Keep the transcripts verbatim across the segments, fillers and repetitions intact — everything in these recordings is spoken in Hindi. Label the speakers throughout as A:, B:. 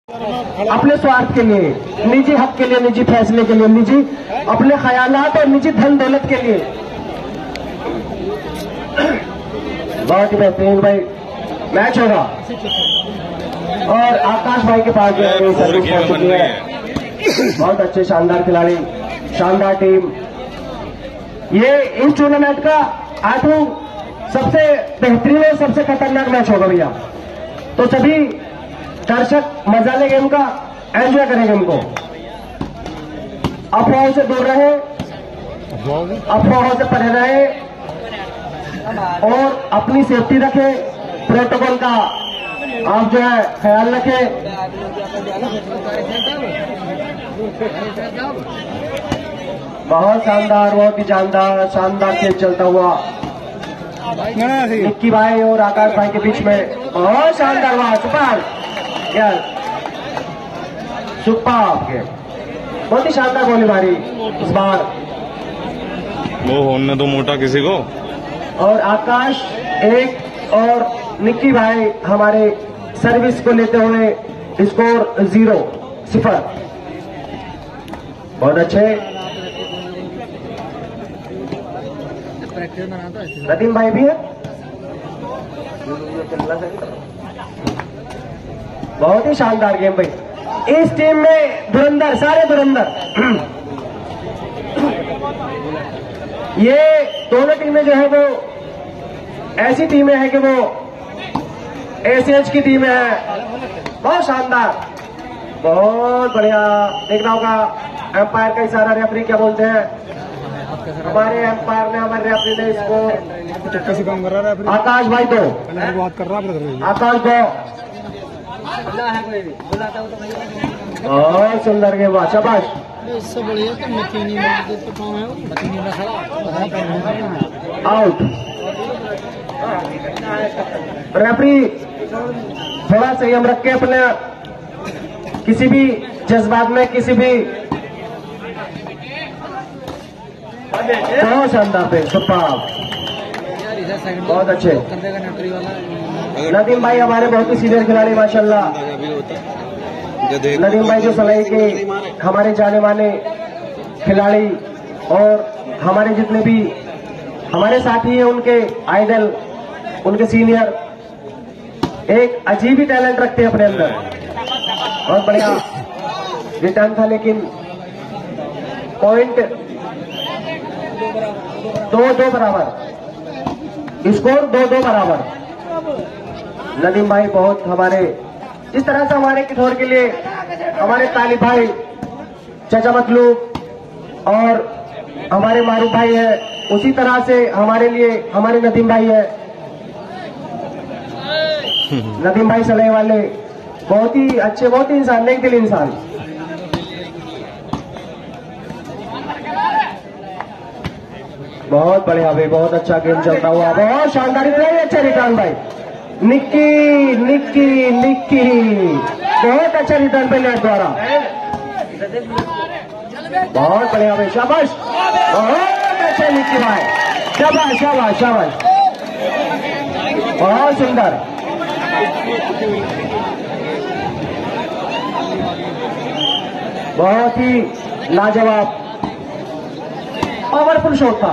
A: अपने स्वार्थ के लिए, निजी हक के लिए, निजी फैसले के लिए, निजी अपने ख्यालात और निजी धन दौलत के लिए। बहुत ही बेहतरीन भाई मैच होगा और आकाश भाई के पास जो है सर्विस पहुंच चुकी है। बहुत अच्छे शानदार खिलाड़ी, शानदार टीम। ये इस टूर्नामेंट का आई थिंक सबसे बेहतरीन और सबसे खतरनाक मैच होगा भैया। तो सभी दर्शक मजा ले गेम का, एंजॉय करें गेम को। अफवाहों से दूर रहे, अफवाहों से परे रहे और अपनी सेफ्टी रखें, प्रोटोकॉल का आप जो है ख्याल रखें। बहुत शानदार, बहुत ही शानदार शानदार खेल चलता हुआ निक्की भाई और आकाश भाई के बीच में। बहुत शानदार हुआ, सुपर क्या सुपर आपके, बहुत ही शानदार गोलीबारी इस बार।
B: वो होने दो मोटा किसी को।
A: और आकाश एक और निक्की भाई हमारे सर्विस को लेते हुए स्कोर जीरो सिफर। बहुत अच्छे नदीम भाई भी है। बहुत ही शानदार गेम भाई। इस टीम में धुरंधर, सारे धुरंधर। ये दोनों टीमें जो है वो ऐसी टीमें हैं कि वो एसीएच की टीमें हैं। बहुत शानदार, बहुत बढ़िया। देखना होगा एम्पायर का इशारा, रेफरी क्या बोलते हैं। हमारे एम्पायर ने, हमारे रेफरी ने इसको आकाश भाई दो, आकाश दो। बहुत सुंदर गेम हुआ, शाबाश। आउट। रेफरी थोड़ा संयम रख के अपने किसी भी जज्बात में, किसी भी। बहुत शानदार पे, सुपर, बहुत अच्छे। नदीम भाई हमारे बहुत ही सीनियर खिलाड़ी माशाल्लाह। नदीम भाई जो सलाई के हमारे जाने माने खिलाड़ी और हमारे जितने भी हमारे साथी हैं उनके आइडल, उनके सीनियर, एक अजीब ही टैलेंट रखते हैं अपने अंदर। बहुत बढ़िया रिटर्न था, लेकिन पॉइंट दो दो बराबर, स्कोर दो दो बराबर। नदीम भाई बहुत हमारे, जिस तरह से हमारे किठौर के लिए हमारे तालिब भाई, चाचा मतलूब और हमारे मारूफ भाई है, उसी तरह से हमारे लिए हमारे नदीम भाई है। नदीम भाई सलाह वाले बहुत ही अच्छे, बहुत ही इंसान, नेक दिल इंसान। बहुत बढ़िया भाई, बहुत अच्छा गेम चलता हुआ, बहुत शानदार, अच्छा रिटर्न भाई। निक्की निक्की निक्की बहुत अच्छा रिटर्न पे नेट द्वारा। बहुत बढ़िया भाई, शाबाश, बहुत अच्छे निक्की भाई, शाबाश शाबाश शाबाश, बहुत सुंदर। बहुत ही लाजवाब पावरफुल शॉट था।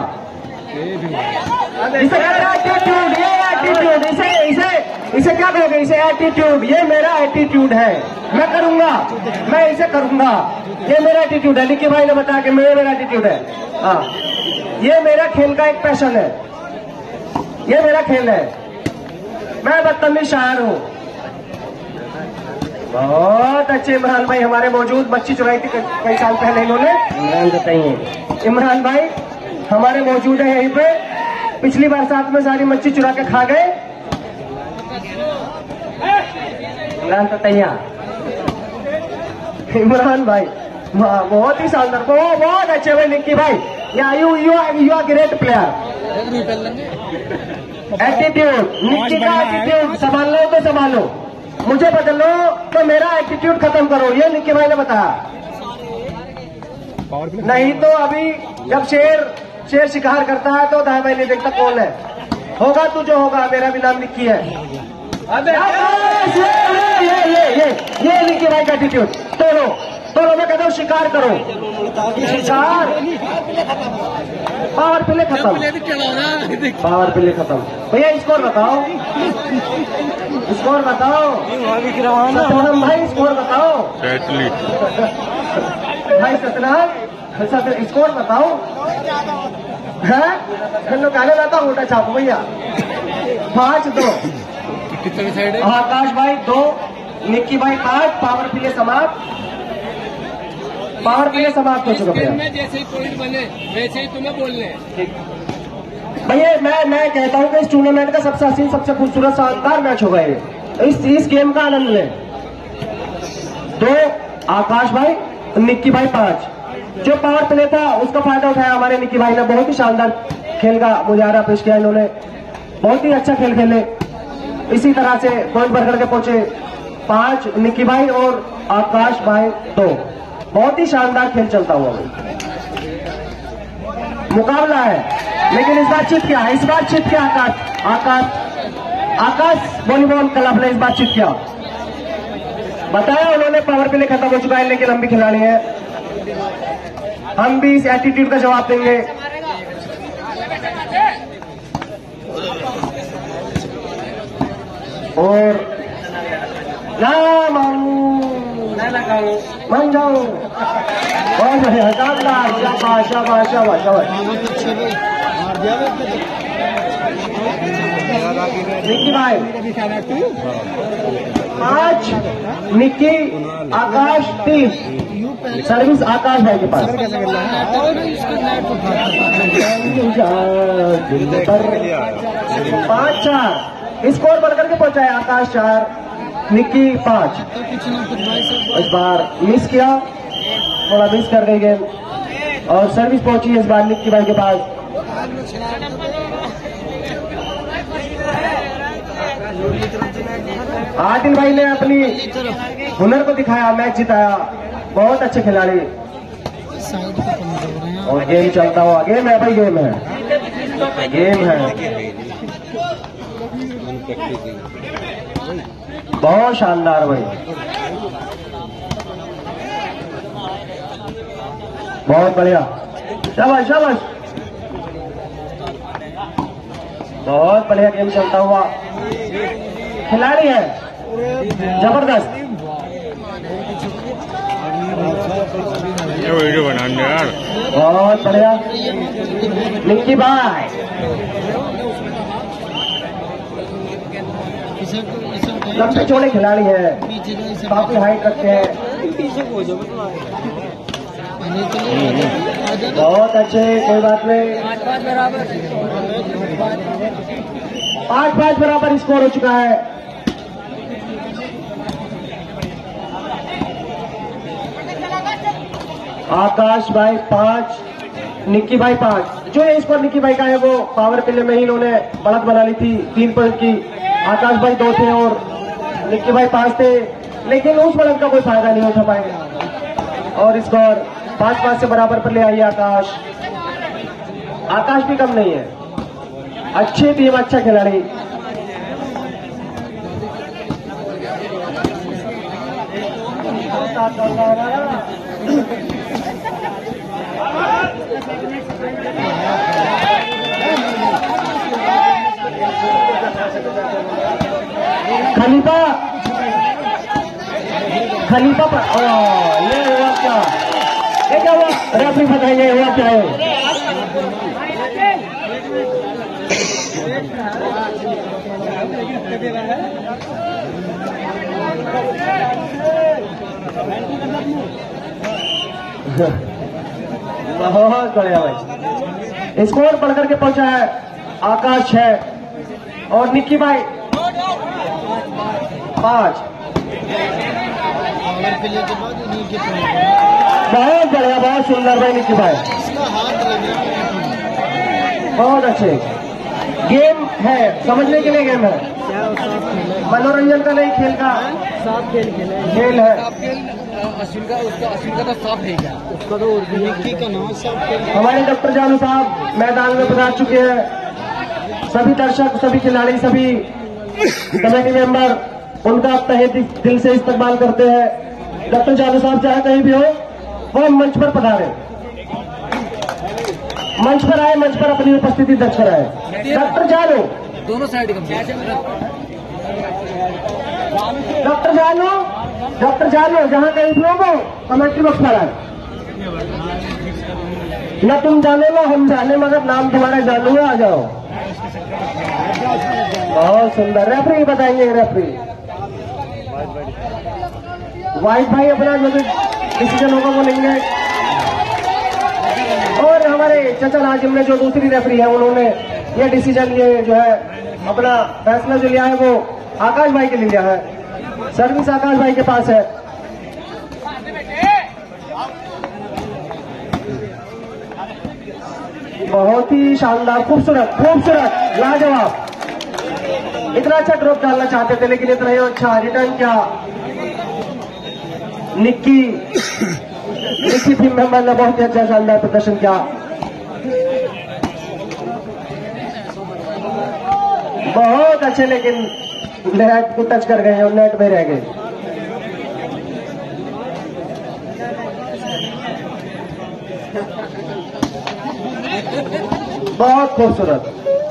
A: इसे एटीट्यूड, ये एटीट्यूड, इसे इसे इसे क्या कहोगे, इसे एटीट्यूड। ये मेरा एटीट्यूड है, मैं करूंगा, मैं इसे करूंगा, ये मेरा एटीट्यूड है। निक्की भाई ने बताया कि मेरा मेरा एटीट्यूड है। हाँ, ये मेरा खेल का एक पैशन है, ये मेरा खेल है, मैं बदतमीज शायर हूँ। बहुत अच्छे इमरान भाई हमारे मौजूद, मच्छी चुराई थी कई साल पहले इन्होंने। इमरान बताइए, इमरान भाई हमारे मौजूद है यहीं पे। पिछली बरसात में सारी मच्छी चुरा के खा गए। इमरान बताइए, इमरान भाई बहुत ही शानदार, बहुत बहुत अच्छे भाई। निक्की भाई, या you you you are great player. Attitude, Nikki का एटीट्यूड संभालो तो संभालो, मुझे बदलो तो मेरा एटीट्यूड खत्म करो, ये निक्की भाई ने बताया। नहीं तो अभी जब शेर शेर शिकार करता है तो दाई भाई नहीं देखता कौन है। होगा तू जो होगा, मेरा भी नाम निक्की है। ये ये ये निकी भाई का एटीट्यूड। तोड़ो तोड़ो, मैं कहता हूँ शिकार करो, शिकार। पावर प्ले खत्म, पावर प्ले खत्म। भैया स्कोर बताओ, स्कोर बताओ सत्यनारायण भाई, स्कोर बताओ भाई सत्यनारायण, सत्य स्कोर बताओ है। लोग कहने रहता मोटा छाप भैया। पांच दो आकाश भाई, दो निक्की भाई, पांच। पावर प्ले समाप्त, पावर प्ले समाप्त हो चुका भैया।
C: जैसे ही पॉइंट बने वैसे ही तुम्हें बोलने।
A: भैया मैं मैं कहता हूँ कि इस टूर्नामेंट का सबसे हसीन, सबसे खूबसूरत, शानदार मैच होगा ये। इस इस गेम का आनंद लें। दो आकाश भाई, निक्की भाई पांच। जो पावर प्ले था उसका फायदा उठाया हमारे निक्की भाई ने। बहुत ही शानदार खेल का मुजाहरा पेश किया इन्होंने, बहुत ही अच्छा खेल खेले। इसी तरह से पॉइंट पर करके पहुंचे पांच निक्की भाई और आकाश भाई दो। बहुत ही शानदार खेल चलता हुआ मुकाबला है। लेकिन इस बार जीत गया, इस बार जीत गया आकाश। आकाश आकाश वॉलीबॉल क्लब ने इस बार जीत गया। बताया उन्होंने पावर प्ले खत्म हो चुका है, लेकिन हम भी खिलाड़ी हैं, हम भी इस एटीट्यूड का जवाब देंगे। और ना मानू मान जाओ। बहुत बढ़िया, शानदार, शाबाश शाबाश शाबाश शाबाश। निक्की भाई पांच, निक्की आकाश तीन। सर्विस आकाश भाई के पास। पांच चार स्कोर बनकर के पहुंचा है। आकाश चार, निक्की पांच। इस बार मिस किया, थोड़ा मिस कर गई गेम, और सर्विस पहुंची है इस बार निक्की भाई के पास। आदिल भाई ने अपनी हुनर को दिखाया, मैच जिताया। बहुत अच्छे खिलाड़ी, और गेम चलता हुआ। गेम है भाई, गेम है, गेम है। बहुत शानदार भाई, बहुत बढ़िया, शाबाश शाबाश। बहुत बढ़िया गेम चलता हुआ, खिलाड़ी है जबरदस्त।
B: ये वीडियो बनाने यार,
A: बहुत बढ़िया निक्की भाई। लंबे चौड़े खिलाड़ी है, काफी हाइट रखते हैं, बहुत अच्छे। कोई बात नहीं, पांच पांच बराबर स्कोर हो चुका है। आकाश भाई पांच, निक्की भाई पांच। जो ये स्कोर निक्की भाई का है वो पावर प्ले में ही इन्होंने बढ़त बना ली थी, तीन पॉइंट की। आकाश भाई दो थे और निक्की भाई पांच थे, लेकिन उस बढ़त का कोई फायदा नहीं उठा पाए, और स्कोर पांच पांच से बराबर पर ले आई आकाश। आकाश भी कम नहीं है, अच्छी टीम, अच्छा खिलाड़ी। खलीफा खलीफा पर ओ, ये हुआ क्या, ये क्या हुआ? रेफरी बताइए हुआ क्या है? बहुत बढ़िया भाई, स्कोर बढ़कर के पहुंचा है। आकाश है और निक्की भाई पांच। बहुत बढ़िया, बहुत सुंदर भाई निक्की भाई, बहुत अच्छे। गेम है, समझने के लिए गेम है, मनोरंजन का नहीं, खेल का साफ खेल खेल है।
C: अश्विन का उसका अश्विन का तो साफ है क्या? उसका तो निक्की का नाम साफ खेल।
A: हमारे डॉक्टर जानू साहब मैदान में पधार चुके हैं। सभी दर्शक, सभी खिलाड़ी, सभी कमेटी मेंबर उनका तहे दिल से इस्तेमाल करते हैं। डॉक्टर जालू साहब चाहे कहीं भी हो वो मंच पर पधारे, मंच पर आए, मंच पर अपनी उपस्थिति दर्ज कराए। डॉक्टर जालू
C: दोनों साइड
A: डॉक्टर जालू डॉक्टर जालू जहां कहीं भी हो वो कमेटी बॉक्स पर आए। न तुम जाने लो हम जाने, मगर नाम तुम्हारा जालू है, आ जाओ। बहुत सुंदर। रेफरी बताएंगे, रेफरी वाइट भाई अपना जो भी डिसीजन होगा वो लेंगे। और हमारे चचा नाजिम ने जो दूसरी रेफरी है उन्होंने ये डिसीजन, ये जो है अपना फैसला जो लिया है वो आकाश भाई के लिए लिया है। सर्विस आकाश भाई के पास है। बहुत ही शानदार, खूबसूरत खूबसूरत लाजवाब। इतना अच्छा ड्रॉप डालना चाहते थे लेकिन इतना ही अच्छा रिटर्न किया। निक्की निक्की टीम मेंबर ने बहुत ही अच्छा शानदार प्रदर्शन किया। बहुत अच्छे, लेकिन नेट को टच कर गए और नेट में रह गए। बहुत खूबसूरत।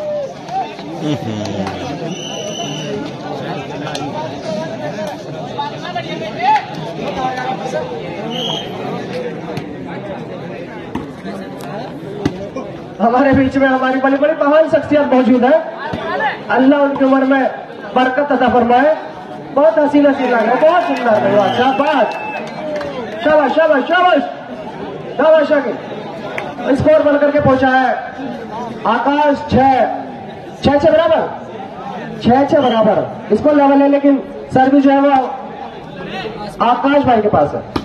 A: हमारे बीच में हमारी बड़ी बड़ी महान शख्सियत मौजूद है। अल्लाह उनकी उम्र में बरकत अता फरमाए। बहुत हसीन हसीन लग रहा है, बहुत सुंदर है। शाबाश शाबाश शाबाश शाबाश शाबाश शाबाश। स्कोर बन करके पहुंचा है आकाश। छह छह छह बराबर, छह छह बराबर स्कोर लेवल है, लेकिन सर्विस जो है वो आकाश भाई के पास है।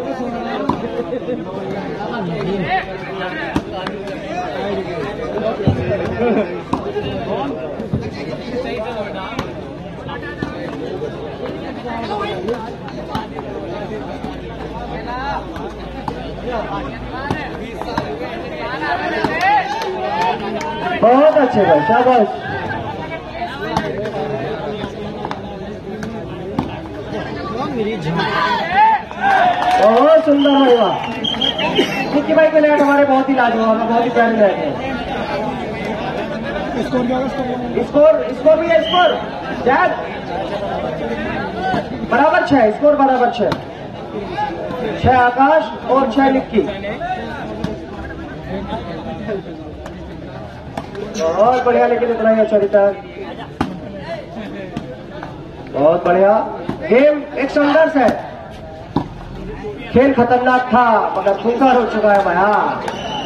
A: बहुत अच्छे भाई, शाबाश। बहुत सुंदर भाई, वाह। निक्की भाई के नेट हमारे बहुत ही लाजवाब है, बहुत ही प्यारे नेट है। स्कोर स्कोर भी है, स्कोर जैद बराबर छह, स्कोर बराबर छह। छह आकाश और छह निक्की। बहुत बढ़िया, लेकिन इतना ही अच्छा रिटर्न। बहुत बढ़िया। गेम एक संघर्ष है, खेल खतरनाक था मगर खूंखार हो चुका है भैया।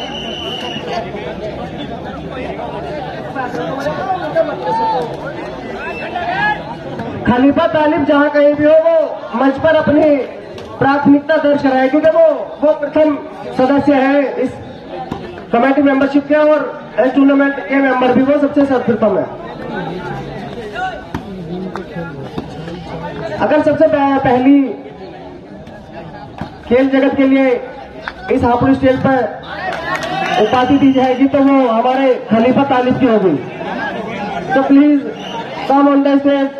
A: खलीफा तालिब जहां कहीं भी हो वो मंच पर अपनी प्राथमिकता दर्ज कराए, क्योंकि वो वो प्रथम सदस्य है इस कमेटी मेंबरशिप के, और इस टूर्नामेंट के मेंबर भी वो सबसे सर्वप्रथम है। अगर सबसे पहली खेल जगत के लिए इस हापुड़ स्टेज पर उपाधि दी जाएगी तो वो हमारे खलीफा तालिब की होगी। तो please come on the stage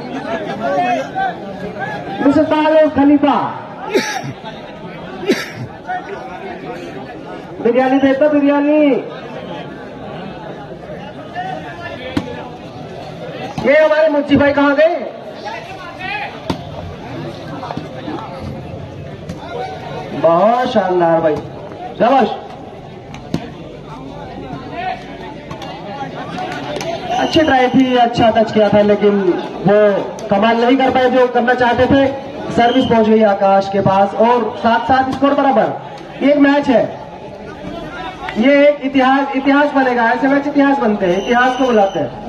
A: mister Talib Khalifa. Biryani देता, बिरयानी। ये हमारे मुंशी भाई कहाँ गए? बहुत शानदार भाई, शाबाश। अच्छी ट्राई थी, अच्छा टच किया था, लेकिन वो कमाल नहीं कर पाए जो करना चाहते थे। सर्विस पहुंच गई आकाश के पास और साथ साथ स्कोर बराबर। ये एक मैच है, ये एक इतिहास इतिहास बनेगा। ऐसे मैच इतिहास बनते हैं, इतिहास को बुलाते हैं।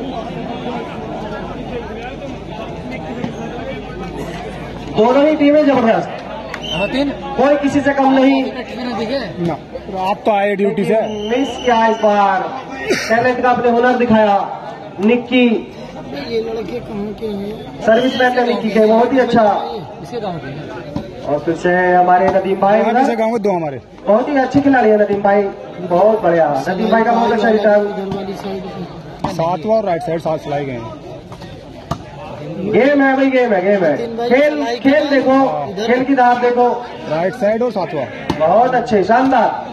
A: दोनों ही टीमें जबरदस्त, कोई किसी से कम नहीं।
D: ना, आप तो आए ड्यूटी से।
A: मिस किया इस बार, टैलेंट का अपने हुनर दिखाया निक्की।
C: ये लड़के कहाँ के हैं?
A: सर्विस मैन ने निक्की के बहुत ही अच्छा। और फिर से हमारे नदीम भाई
D: गाँव दो हमारे
A: बहुत ही अच्छे खिलाड़ी है नदीम भाई, बहुत बढ़िया। नदीम भाई का बहुत अच्छा रिटर्न।
D: सातवां और राइट साइड सात चलाए गए हैं।
A: गेम है भाई, गेम है, गेम है। खेल खेल देखो, खेल की धार देखो।
D: राइट साइड और सातवां
A: बहुत अच्छे, शानदार।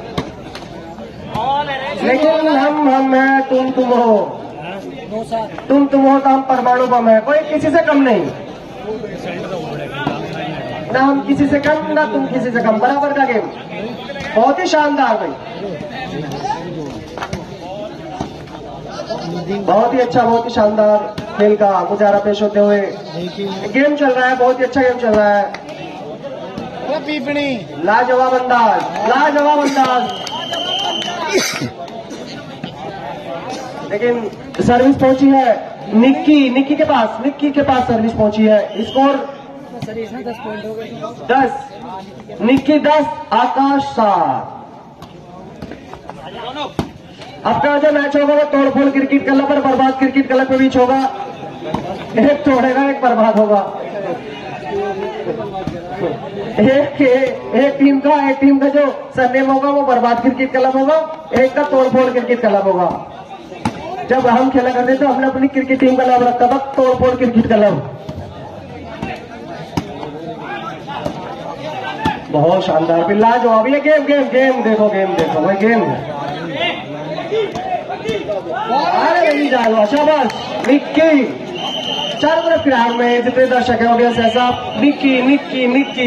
A: लेकिन हम हम हैं, तुम तुम हो, तुम तुम हो तो हम परमाणु बम है। कोई किसी से कम नहीं, ना हम किसी से कम, ना तुम किसी से कम, बराबर का गेम। बहुत ही शानदार भाई, बहुत ही अच्छा, बहुत ही शानदार खेल का मुजाहरा पेश होते हुए गेम चल रहा है। बहुत ही अच्छा गेम चल रहा है। लाजवाब अंदाज, लाजवाब अंदाज। लेकिन सर्विस पहुंची है निक्की, निक्की के पास, निक्की के पास सर्विस पहुंची है। स्कोर
C: दस पॉइंट हो गए।
A: दस, निक्की दस, आकाश सात। अपना जो मैच होगा वो तोड़फोड़ क्रिकेट क्लब पर, बर्बाद क्रिकेट क्लब के बीच होगा। एक तोड़ेगा, एक बर्बाद होगा। एक एक टीम का एक टीम का जो सरनेम होगा वो बर्बाद क्रिकेट क्लब होगा, एक का तोड़फोड़ क्रिकेट क्लब होगा। जब हम खेला करते तो हमने अपनी क्रिकेट टीम का नाम रखा था तोड़फोड़ क्रिकेट क्लब। बहुत शानदार पिल्ला जो अभी ये गेम गेम गेम देखो, गेम देखो भाई, गेम। अरे नहीं जाओ, शाबाश निक्की। चारों तरफ ग्राउंड में जितने दर्शक है ऑडियंस है सब निक्की निक्की निक्की।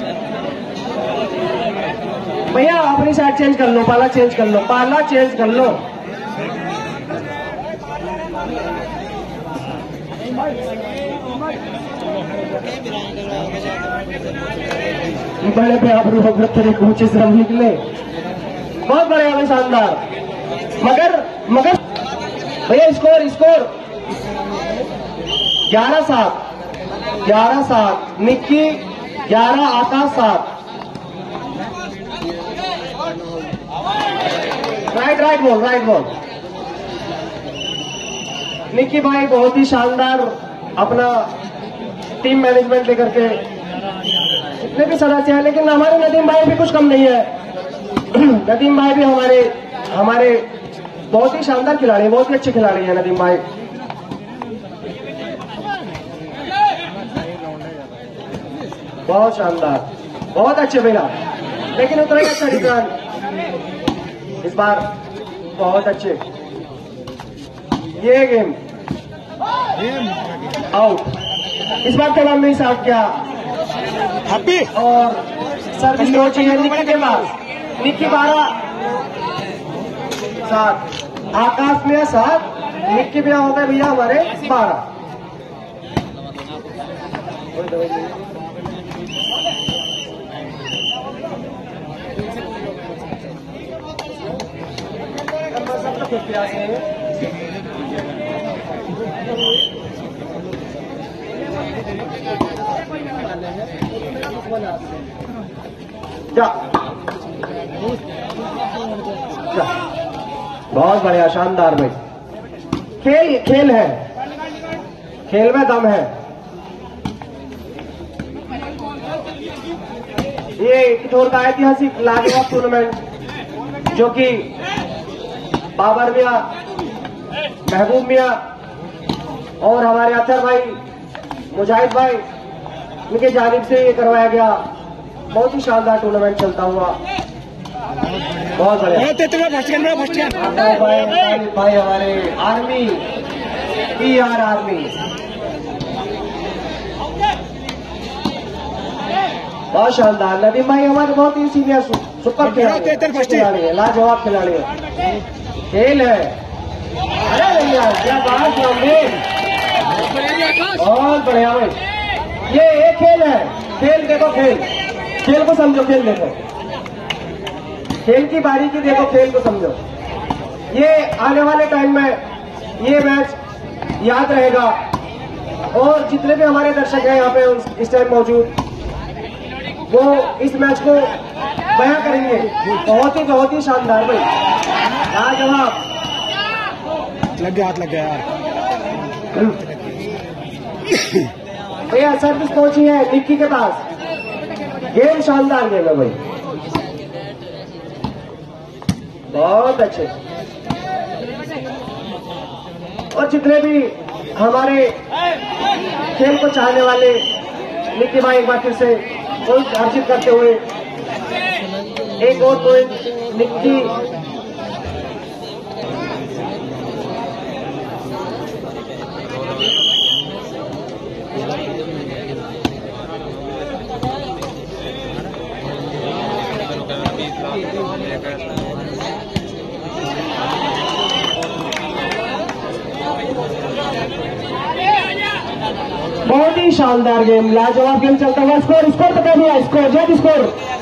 A: भैया अपनी साइड चेंज कर लो, पाला चेंज कर लो, पाला चेंज कर लो। बड़े पे आप रूप ऊंचे से हम निकले, बहुत बढ़िया भाई, शानदार। मगर मगर भैया स्कोर स्कोर ग्यारह सात, ग्यारह सात निक्की, ग्यारह आकाश सात। Right right ball, right ball. Nikki भाई बहुत ही शानदार अपना टीम मैनेजमेंट लेकर के, जितने भी सदस्य हैं। लेकिन हमारे नदीम भाई भी कुछ कम नहीं है। नदीम भाई भी हमारे हमारे बहुत ही शानदार खिलाड़ी, बहुत ही अच्छे खिलाड़ी हैं नदीम भाई। बहुत शानदार, बहुत अच्छे भैया। लेकिन उतना ही अच्छा रिटर्न इस बार, बहुत अच्छे। ये गेम आउट, इस बार थोड़ा मिस आउट किया। और सर्विस पहुंची है निक्की के पास। निक्की बारह सात, आकाश में सात, निक्की में हो गए भैया हमारे बारह। क्या बहुत बढ़िया, शानदार भाई। खेल खेल है, खेल में दम है। ये किशोर का ऐतिहासिक लाजवाब टूर्नामेंट जो कि बाबर मियां, महबूब मियां और हमारे अतर भाई, मुजाहिद भाई, उनके जानिब से ये करवाया गया। बहुत ही शानदार टूर्नामेंट चलता हुआ, बहुत बढ़िया। भाई भाई हमारे आर्मी, पी आर आर्मी, बहुत शानदार। नदीम भाई हमारे बहुत ही सीनियर सुपर खिलाड़ी है, लाजवाब खिलाड़ी है। खेल है, अरे भैया क्या बात है, बहुत बढ़िया भाई। ये एक खेल है, खेल देखो, खेल खेल को समझो, खेल देखो, खेल की बारीकी देखो, खेल को समझो। ये आने वाले टाइम में ये मैच याद रहेगा। और जितने भी हमारे दर्शक हैं यहाँ पे इस टाइम मौजूद, वो इस मैच को बयां करेंगे। बहुत ही बहुत ही शानदार भाई, लाजवाब।
D: लग गया, हाथ लग गया यार।
A: भैया सर्विस पहुंची है निक्की के पास। गेम शानदार गेम है भाई, बहुत अच्छे। और जितने भी हमारे खेल को चाहने वाले निक्की भाई एक बार फिर से पॉइंट अर्जित करते हुए एक और पॉइंट निक्की बहुत ही शानदार गेम, लाजवाब गेम चलता हुआ। स्कोर स्कोर तो क्या है? स्कोर जज स्कोर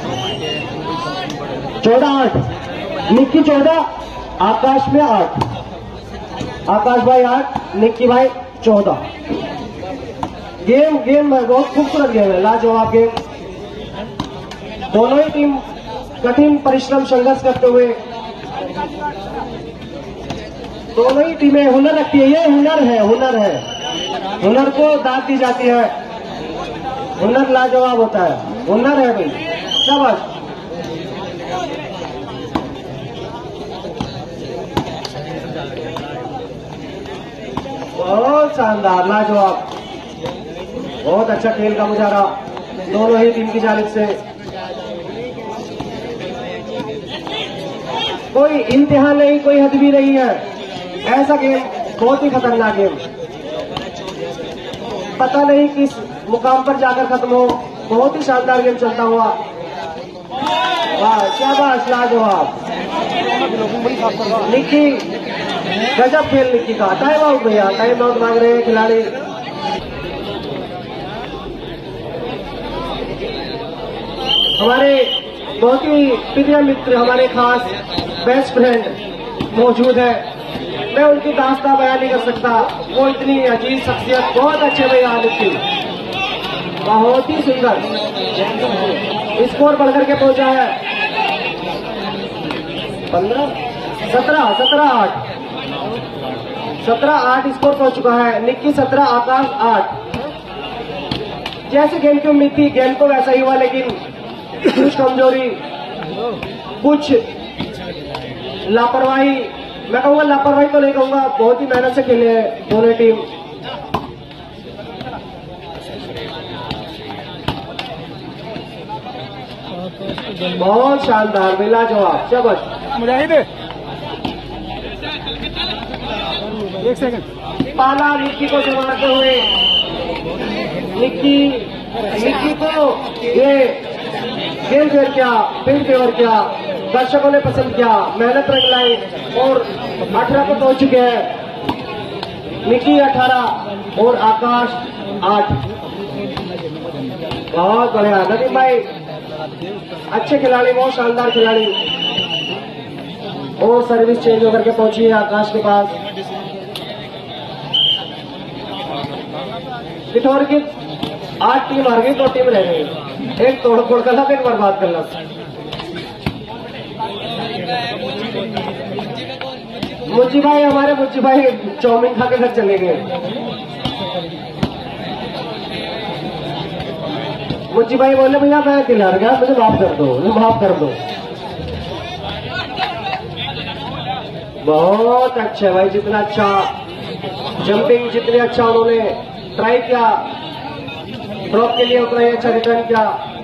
A: चौदह आठ, निक्की चौदह, आकाश में आठ। आकाश भाई आठ, निक्की भाई चौदह। गेम गेम है, बहुत खूबसूरत गेम है, लाजवाब गेम। दोनों ही टीम कठिन परिश्रम संघर्ष करते हुए, दोनों ही टीमें हुनर रखती है। ये हुनर है, हुनर है, हुनर को दाद दी जाती है। हुनर लाजवाब होता है, हुनर है भाई, शाबाश। बहुत शानदार, लाजवाब, बहुत अच्छा खेल का मुजाहरा दोनों ही टीम की जानिब से। कोई इम्तिहान नहीं, कोई हद भी नहीं है, ऐसा गेम बहुत ही खतरनाक गेम, पता नहीं किस मुकाम पर जाकर खत्म हो। बहुत ही शानदार गेम चलता हुआ, वाह शाबाश, लाजवाब। निक्की गजब खेल निक्की का। टाइम आउट भैया, टाइम आउट मांग रहे हैं खिलाड़ी। हमारे बहुत ही प्रिय मित्र, हमारे खास बेस्ट फ्रेंड मौजूद है। मैं उनकी दास्तां बयान नहीं कर सकता, वो इतनी अजीज शख्सियत, बहुत अच्छे भैया निक्की, बहुत ही सुंदर। स्कोर बढ़ करके पहुंचा है पंद्रह सत्रह सत्रह आठ, सत्रह आठ स्कोर पहुंच चुका है। निक्की सत्रह, आकाश आठ। जैसे गेम की उम्मीद थी, गेम तो वैसा ही हुआ, लेकिन कुछ कमजोरी, कुछ लापरवाही, मैं कहूंगा लापरवाही तो नहीं कहूंगा, बहुत ही मेहनत से खेले हैं दोनों टीम। बहुत शानदार, मिला जवाब, शाबाश
D: मुजाहिद। एक सेकंड।
A: पाला निक्की को संभालते हुए, निक्की निक्की को ये गेम फेयर किया, फील्ड फेवर किया, दर्शकों ने पसंद किया, मेहनत रंग लाई और अठारह को पहुंच चुके हैं। निक्की अठारह और आकाश आठ। बहुत बढ़िया नदीम भाई, अच्छे खिलाड़ी, बहुत शानदार खिलाड़ी। और सर्विस चेंज होकर के पहुंची है आकाश के पास। पिथौर की आठ टीम हार गई, दो टीम रह गई। एक तोड़ फोड़ कर एक बर्बाद कर ला। मुज्जी भाई, हमारे मुज्जी भाई चाउमीन खा के घर चले गए। मुज्जी भाई बोले भैया मैं दिला गया, मुझे माफ कर दो, मुझे माफ कर दो। बहुत अच्छा भाई, जितना अच्छा जंपिंग, जितने अच्छा उन्होंने ट्राई किया ड्रॉप के लिए, उतना ही अच्छा रिटर्न किया।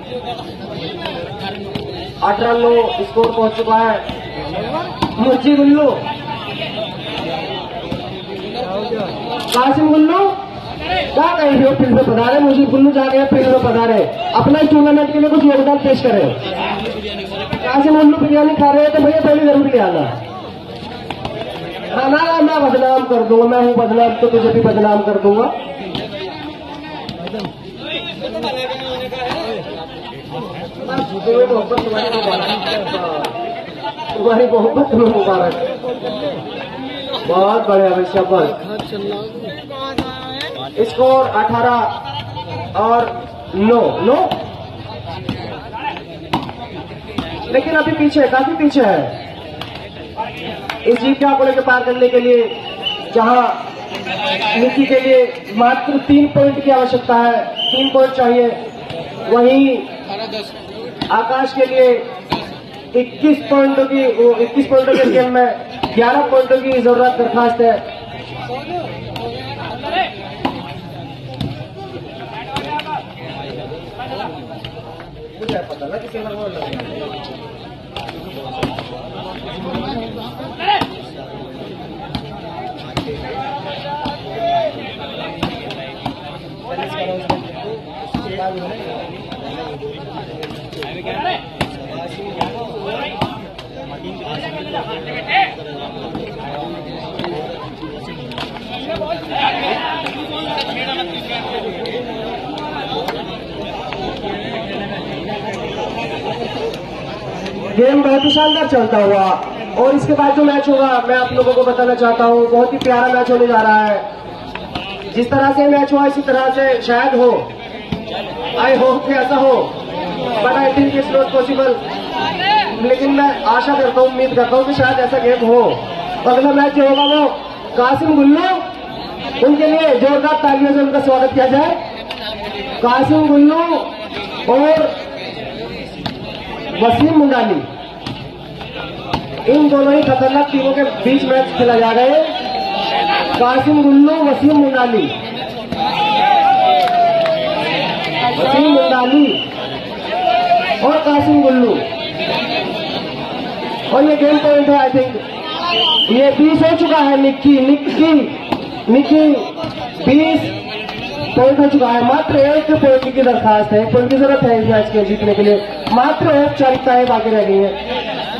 A: अठारह लो स्कोर पहुंच चुका है। मुज्जी गुल्लू, कासिम गुल्लू क्या कहेंगे, वो फील्ड में पधारे। मुझे गुल्लू जा गए फील्ड में पधारे, अपना इस टूर्नामेंट के लिए कुछ योगदान पेश करें। कासिम गुल्लू बिरयानी खा रहे हैं तो भैया पहले जरूर ले आना। हाँ ना, मैं बदनाम कर दूंगा, मैं हूँ बदनाम तो तुझे भी बदनाम कर दूंगा। तुम्हें मोहब्बत, तुम्हारी मुबारक, तुम्हारी मोहब्बत तुम्हें मुबारक। बहुत बढ़िया भाई, शाबाश। स्कोर अठारह और नौ नौ, लेकिन अभी पीछे, काफी पीछे है इस जीत के आंकड़े के पार करने के लिए, जहां निक्की के लिए मात्र तीन पॉइंट की आवश्यकता है, तीन पॉइंट चाहिए। वहीं आकाश के लिए इक्कीस पॉइंटों की, इक्कीस पॉइंटों के गेम में ग्यारह पॉइंटों की जरूरत दरखास्त है। मुझे पता ना किसी का लग गेम बहुत ही शानदार चलता हुआ और इसके बाद जो मैच होगा मैं आप लोगों को बताना चाहता हूँ, बहुत ही प्यारा मैच होने जा रहा है। जिस तरह से मैच हुआ इसी तरह से शायद हो, आई होप कि ऐसा हो, but I think it's not possible. लेकिन मैं आशा करता हूँ, उम्मीद करता हूँ कि शायद ऐसा गेम हो। अगला मैच जो होगा वो कासिम गुल्लू, उनके लिए जोरदार तालियों से उनका स्वागत किया जाए। कासिम गुल्लू और वसीम मुंडाली, इन दोनों ही खतरनाक टीमों के बीच मैच खेला जा रहा है। कासिम गुल्लू, वसीम मुंडाली, वसीम मुंडाली और कासिम गुल्लू, और ये गेम पॉइंट है। आई थिंक ये बीस हो चुका है। निक्की निक्की निक्की बीस पॉइंट हो चुका है। मात्र एक पॉइंट की दरखास्त है, पॉइंट की जरूरत है इस मैच के जीतने के लिए। मात्र औपचारिकताएं बाकी रह गई है।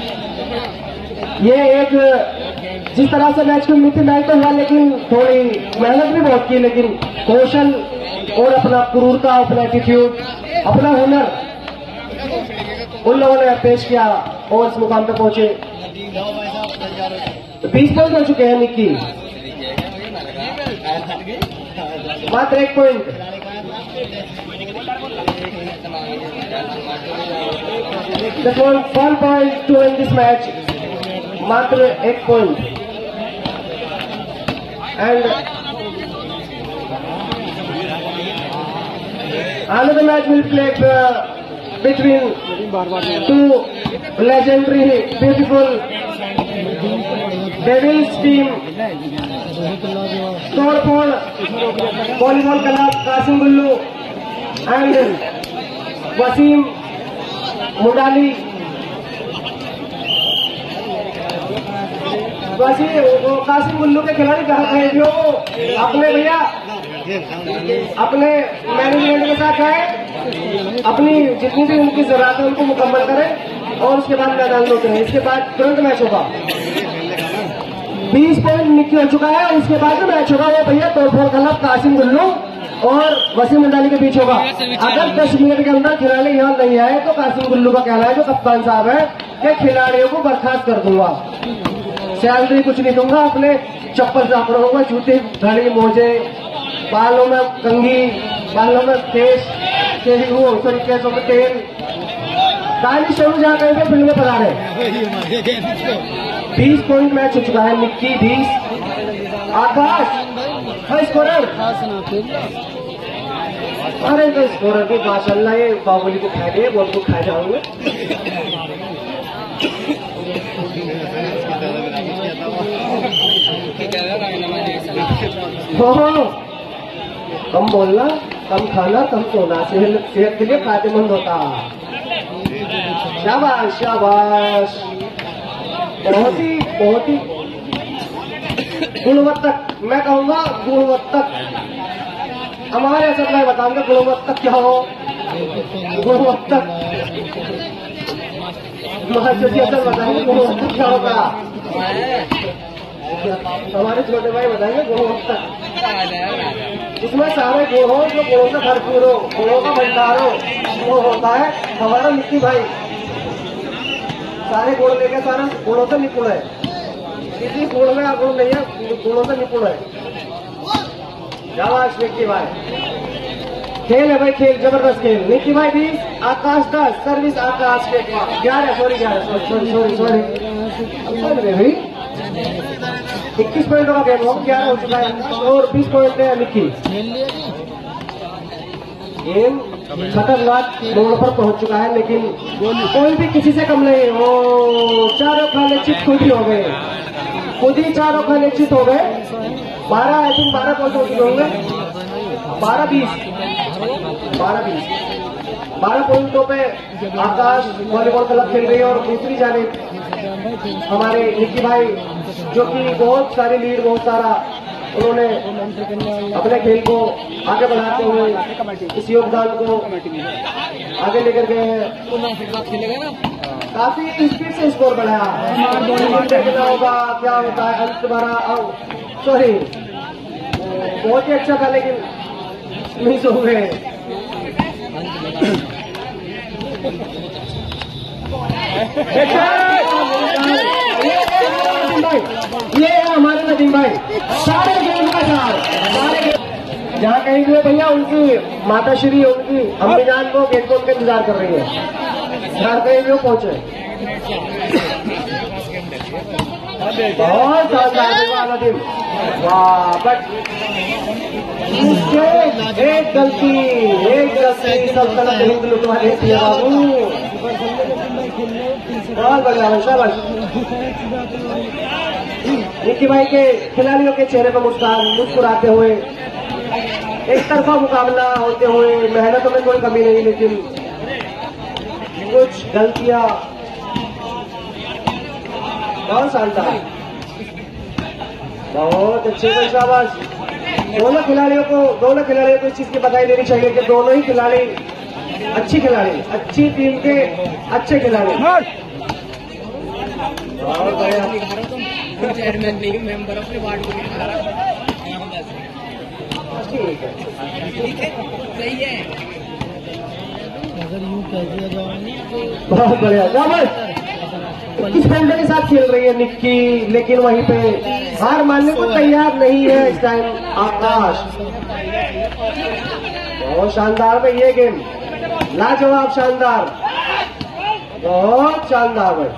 A: ये एक जिस तरह से मैच की उम्मीद थी, मैच तो हुआ लेकिन थोड़ी मेहनत भी बहुत की, लेकिन कौशल और अपना क्रूरता, अपना एटीट्यूड, अपना हुनर उन लोगों ने पेश किया और इस मुकाम पे पहुंचे। बीस पॉइंट हो चुके हैं निक्की, मात्र एक point. One point to in this match, मात्र एक point. And another match will play uh, between two legendary, beautiful Devils team. Todphod volleyball club Kasim Gullu and Wasim Mundali. Wasim Kasim Gullu के खिलाड़ी कहाँ गए जो अपने भैया अपने मैनेजमेंट के साथ गए, अपनी जितनी भी उनकी जरूरत है उनको मुकम्मल करें और उसके बाद मैदान में उतरें। इसके बाद तुरंत मैच होगा। बीस पॉइंट निकल हो चुका है। उसके बाद जो मैच होगा वो भैया तोड़फोड़ क्लब कासिम गुल्लू और वसीम मुंडाली के बीच होगा। अगर दस मिनट के अंदर खिलाड़ी यहाँ नहीं आए तो कासिम गुल्लू का कहना है, जो कप्तान साहब है, कि खिलाड़ियों को बर्खास्त कर दूंगा, सैलरी कुछ नहीं दूंगा, अपने चप्पल साफ रखूंगा, जूते, घड़ी, मोजे, बालों में कंघी, बालों में केस, वो सॉरी केसों में तेल, दानी शुरू जहाँ कहीं पे फिल्म में पता रहे। बीस पॉइंट मैच हो चुका है। निक्की बीस, आकाश है स्कोरर। अरे तो स्कोरर की माशाल्लाह ये बाहुबली को खाए गए, बहुत को खाए जाओगे। हो कम बोलना, कम खाना, कम सोना, सेहत के लिए फायदेमंद होता। शाबाश शाबाश, बहुत ही बहुत ही गुणवत्तक, मैं कहूंगा गुणवत्तक। हमारे सब मैं बताऊंगा गुणवत्तक क्या हो। गुणवत्तक बताएंगे गुणवत्तक क्या होगा। हमारे छोटे भाई बताएंगे गुणवत्तक, इसमें सारे गुण हो, जो गुणों से भरपूर हो, गुणों का भंडार हो, वो होता है हमारा निक्की भाई। सारे गुण लेके सारा गुणों से निपुण है, किसी गुण में अगुण नहीं है, गुणों से निपुण है। शाबाश निक्की भाई, खेल है भाई, खेल जबरदस्त खेल। निक्की भाई बीस, आकाश दस, सर्विस आकाश के ग्यारह, सॉरी ग्यारह, सॉरी सॉरी सॉरी भाई इक्कीस पॉइंटों का गेम हो, ग्यारह हो चुका है और बीस पॉइंट है निक्की। गेम खतरनाक मोड़ पर पहुंच चुका है, लेकिन कोई भी किसी से कम नहीं। वो चारों खाने चित खुद ही हो गए, खुद ही चारों खाने चित हो गए। बारह आई थिंक बारह पॉइंट हो चुके होंगे, बारह बीस, बारह बीस। बारह पॉइंटों पे आकाश वॉलीबॉल क्लब खेल रही है और दूसरी जानिब हमारे निक्की भाई जो कि बहुत सारी लीड बहुत सारा उन्होंने अपने खेल को आगे बढ़ाते हुए इस योगदान को आगे लेकर गए हैं।
C: खेलेगा ना
A: काफी स्पीड से स्कोर बढ़ाया। देखना होगा क्या होता है अंत बारह सॉरी बहुत ही अच्छा था लेकिन मिस हो गए। ये है हमारे नदीम भाई सारे गेम का सार सारे गेम जहाँ कहीं भी भैया उनकी माता श्री उनकी अम्मी जान को गेट को उनका इंतजार कर रही है। जहाँ कहीं भी वो पहुंचे बहुत शानदार नदीम वाह बट एक गलती एक गलती सब गलत हिंद लुटवा देती है बाबू। बहुत बढ़िया शाबाश। निक्की भाई के खिलाड़ियों के चेहरे पर मुस्कान मुस्कुराते हुए एक तरफा मुकाबला होते हुए मेहनतों में कोई कमी नहीं लेकिन कुछ गलतियां बहुत शानदार बहुत अच्छे से शाबाश। दोनों खिलाड़ियों को दोनों खिलाड़ियों को इस चीज की बधाई देनी चाहिए कि दोनों ही खिलाड़ी अच्छी खिलाड़ी अच्छी टीम के अच्छे खिलाड़ी। बहुत बढ़िया
C: चेयरमैन नहीं मेंबर अपने वार्ड को
A: ठीक है
C: सही है। अगर यूं कह दिया जाए
A: बहुत बढ़िया शाबाश। इस फील्ड के साथ खेल रही है निक्की लेकिन वहीं पे हार मानने को तैयार नहीं है इस टाइम आकाश। बहुत शानदार भाई ये गेम लाजवाब शानदार बहुत शानदार भाई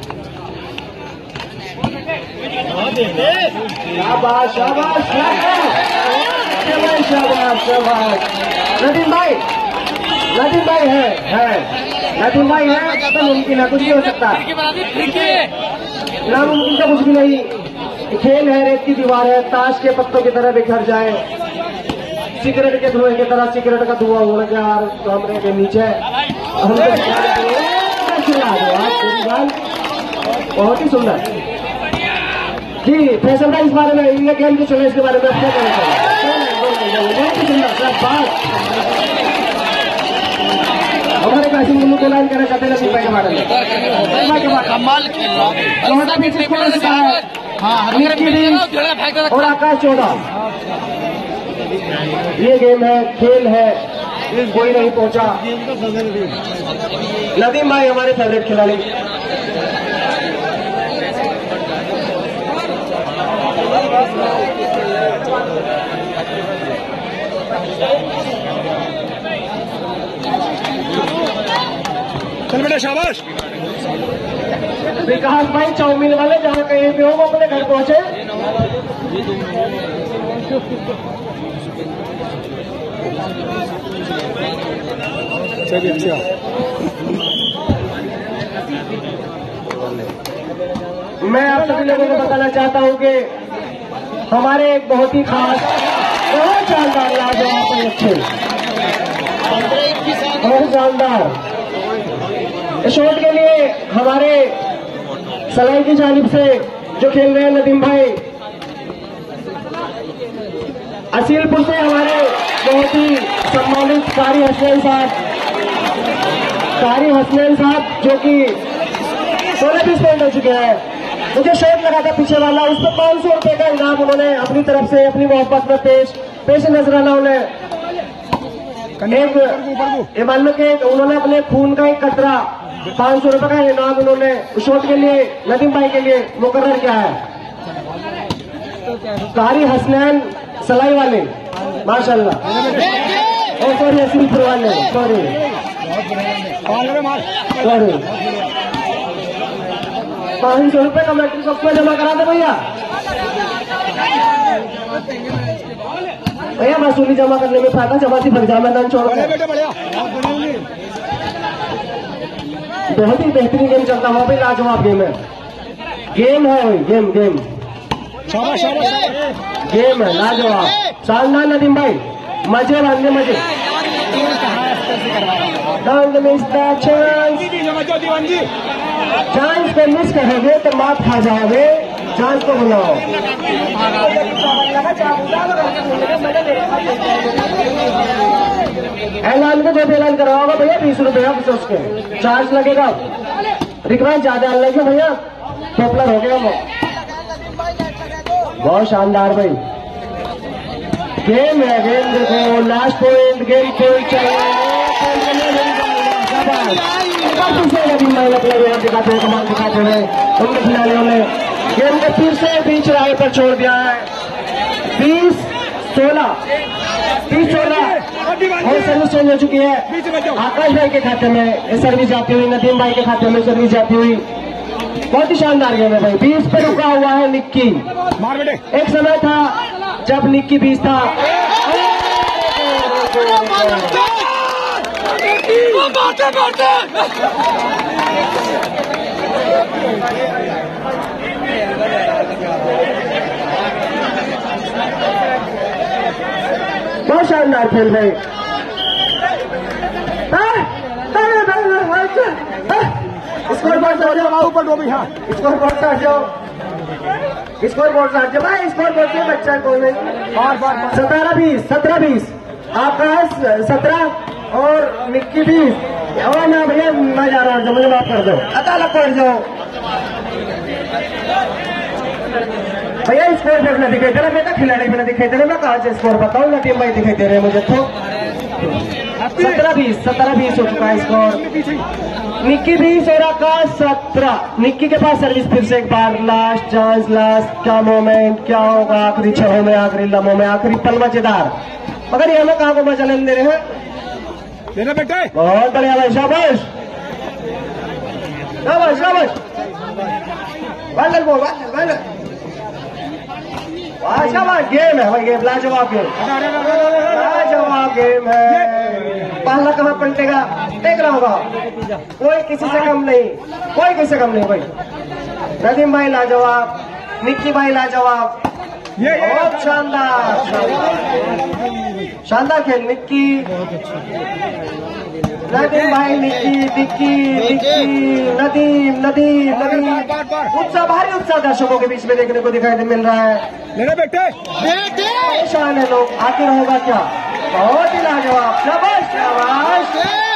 A: शाबाश शाबाश शाबाश शाबाश शाबाश। नदीम भाई नदीम भाई है है नदीम भाई है तो मुमकिन है कुछ भी हो सकता है नामुमकिन का कुछ भी नहीं। खेल है रेत की दीवार है ताश के पत्तों की तरह बिखर जाए सिगरेट के धुएं की तरह सिगरेट का धुआं उड़ गया कमरे के नीचे बहुत ही सुंदर जी फैसल भाई इस बारे में ये गेम जो चले इसके बारे में क्या कहना चाहिए। बहुत ही सुंदर सब बात हमारे कासिम गुल्लू को लाइन करना चाहते हैं के बारे में
C: कमाल
A: और आकाश चौदह ये गेम है खेल है कोई नहीं पहुंचा। नदीम भाई हमारे फेवरेट खिलाड़ी
D: चल बेटा शाबाश।
A: विकास भाई चाउमीन वाले जहाँ कहीं भी हो वो अपने घर पहुंचे।
D: चलिए अच्छा
A: मैं आप सभी लोगों को बताना चाहता हूं कि हमारे एक बहुत ही खास बहुत शानदार लाजवाब अच्छे बहुत शानदार शॉट के लिए हमारे सलाई की जानिब से जो खेल रहे हैं नदीम भाई असीलपुर से हमारे बहुत ही सम्मानित कारी हसनैन साहब कारी हसनैन साहब जो कि सोलह बीस पॉइंट हो चुके हैं। मुझे शॉट लगा था पीछे वाला उस पर पांच सौ रुपए का इनाम उन्होंने अपनी तरफ से अपनी मोहब्बत में पेश पेश नजराना उन्हें एक ये मान लो कि उन्होंने अपने खून का एक कतरा पांच सौ रुपए का इनाम उन्होंने शॉट के लिए नदीम भाई के लिए मुकर्रर किया है। कारी हसनैन सलाई वाले माशाल्लाह और सॉरी असीलपुर वाले सॉरी सॉरी पांच सौ रुपए का मैट्रिक सबको जमा करा दे भैया भैया वसूली जमा करने में फायदा जमाती भर जा मैदान छोड़ बहुत ही बेहतरीन गेम चलता हुआ भाई लाजवाब गेम है गेम है भाई गेम गेम गेम है लाजवाब शानदार नदीम भाई मजे वाले मजे Don't miss the chance. Chance को मिस करोगे तो मात खा जाओगे। चांस को बुलाओ। ऐलान को जब ऐलान करवाओगे भैया बीस रुपया उसके चार्ज लगेगा। रिक्वेस्ट ज्यादा लगे भैया, पॉपुलर हो गया वो। बहुत शानदार भाई गेम है। गेम देखो, लास्ट पॉइंट, गेम पॉइंट चाहिए। दिखाते हुए कमाल दिखाते हुए उनके खिलाड़ियों ने गेम को फिर से बीच राह पर छोड़ दिया है। बीस सोलह बीस सोलह और सर्विस चेंज हो चुकी है। आकाश भाई के खाते में सर्विस जाती हुई, नदीम भाई के खाते में सर्विस जाती हुई। बहुत ही शानदार गेम है भाई। बीस पे रुका हुआ है निक्की। एक समय था जब निक्की बीस था। बहुत शानदार खेल भाई। स्कोर बोर्ड से हो जाओ ऊपर दो भी। हाँ, स्कोर बोर्ड से हट जाओ। स्कोर बोर्ड से हट जाओ भाई। स्कोर बोर्ड से बच्चा कोई नहीं। सत्रह बीस सत्रह बीस आकाश सत्रह और निक्की बीस। और ना भैया मैं जा रहा हूँ, मुझे माफ कर दो। अचानक पड़ जाओ भैया। स्कोर बोर्ड न दिखाई दे रहा, मैं तो खिलाड़ी भी न दिखाई दे रहा। मैं कहाँ से स्कोर बताऊँ? ना टीम भाई दिखाई दे रहे हैं मुझे तो। सत्रह बीस सत्रह बीस हो चुका है स्कोर। निक्की बीस और आकाश सत्रह। निक्की के पास सर्विस फिर से एक बार। लास्ट चांस, लास्ट क्या मोमेंट, क्या होगा आखिरी छहों में, आखिरी लम्हों में, आखिरी पल मजेदार। मगर ये हमें कहाँ को मजा लेने दे रहे हैं।
D: बेटा
A: बहुत बढ़िया भाई, शाबाश शाबाश शाबाश। वाल वो वाल शाबाश। गेम है भाई, गेम लाजवाब गेम, लाजवाब गेम है। पहला कहाँ पलटेगा देख रहा होगा। कोई किसी से कम नहीं, कोई किसी से कम नहीं भाई। नदीम भाई लाजवाब, निक्की भाई लाजवाब। बहुत शानदार शानदार खेल। निक्की, नदीम भाई, निक्की, निक्की, निक्की, नदीम, नदीम, नदीम। उत्साह, भारी उत्साह दर्शकों के बीच में देखने को दिखाई दे मिल रहा है।
D: मेरे बेटे
A: परेशान है लोग, आखिर होगा क्या? बहुत ही लाजवाब। शाबाश शाबाश।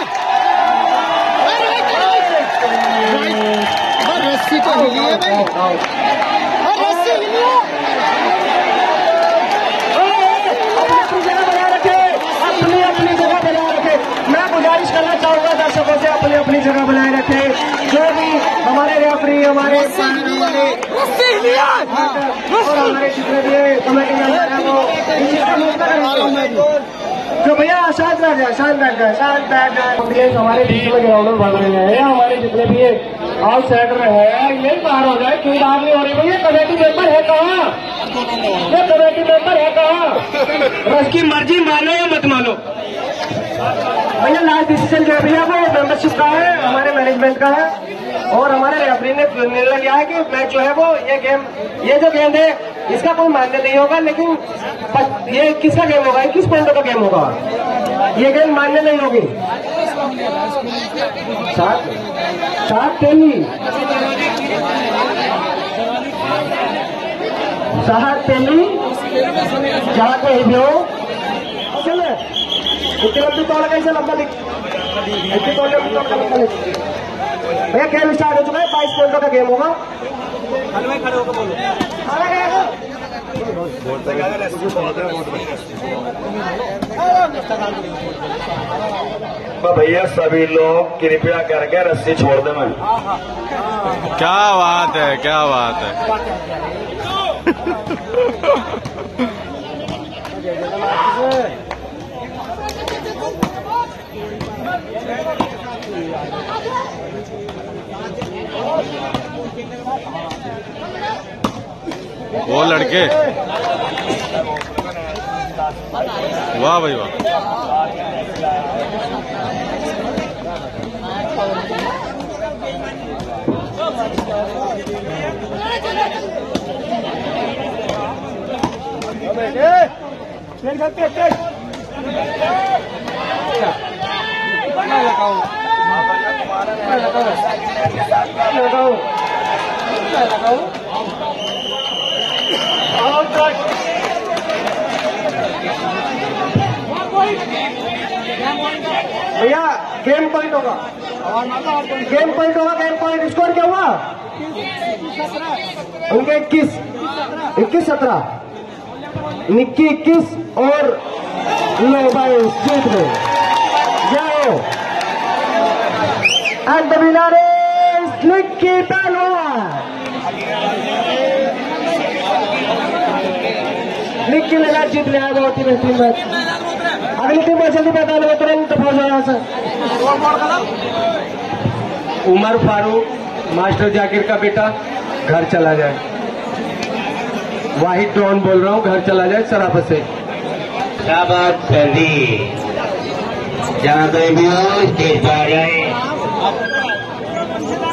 C: रस्सी तो हिली है भाई, रस्सी हिली है।
A: अपनी अपनी जगह बनाए रखे। मैं गुजारिश करना चाहूंगा दर्शकों से अपनी अपनी जगह बनाए रखे। जो भी हमारे रेफरी, हमारे और हमारे जितने भी कमेटी मेंबर हैं वो जो भैया शांत बैठ जाए, शांत बैठ जाए, शांत बैठ जाए। हमारे बीच में ग्राउंड में बन रहे हैं। हमारे जितने भी आउट साइडर है ये बाहर हो जाए। क्यों बाहर नहीं हो रही भैया? कमेटी मेंबर है कहाँ? ये कमेटी मेंबर है कहाँ? बस की मर्जी, मानो या मत मानो भैया। लास्ट डिसीजन जो है भैया वो मेंबरशिप का है, हमारे मैनेजमेंट का है। और हमारे रेफरी ने निर्णय लिया है कि मैच जो है वो ये गेम, ये जो गेम है इसका कोई मान्य नहीं होगा। लेकिन ये किसका गेम होगा? किस पॉइंटों का गेम होगा? ये गेम मान्य नहीं होगी। सात सात तेली सात तेली जहाँ कहीं भी हो चले। इतनी लंबी तोड़ कैसे लंबा लिख, इतनी तोड़ लंबी तोड़ लंबा लिख। भैया गेम स्टार्ट हो चुका है। बाईस पॉइंटों का गेम होगा। खड़े होकर बोलो।
E: तो भैया सभी लोग कृपया करके रस्सी छोड़ दे। मैं
B: क्या बात है, क्या बात है। वो लड़के, वाह भाई वाह।
C: मैं लगाऊं मैं लगाऊं लगाऊं मैं लगाऊं
A: भैया गेम पॉइंट होगा, गेम पॉइंट होगा, गेम पॉइंट। स्कोर क्या हुआ उनके? इक्कीस इक्कीस सत्रह निक्की इक्कीस और लो बाईस जीत गए। जाओ and the winner is Nikki पहलवान। निक्की ने मैच जीत लिया, बहुत ही बेहतरीन मैच। अगली टीम में जल्दी बता लो, तुरंत पहुंच जाओ यहाँ से। उमर फारूक मास्टर जाकिर का बेटा घर चला जाए। वाहिद डॉन बोल रहा हूँ, घर चला जाए सराफत से।
E: क्या बात कर दी, जहाँ कोई भी हो स्टेज पर आ जाए।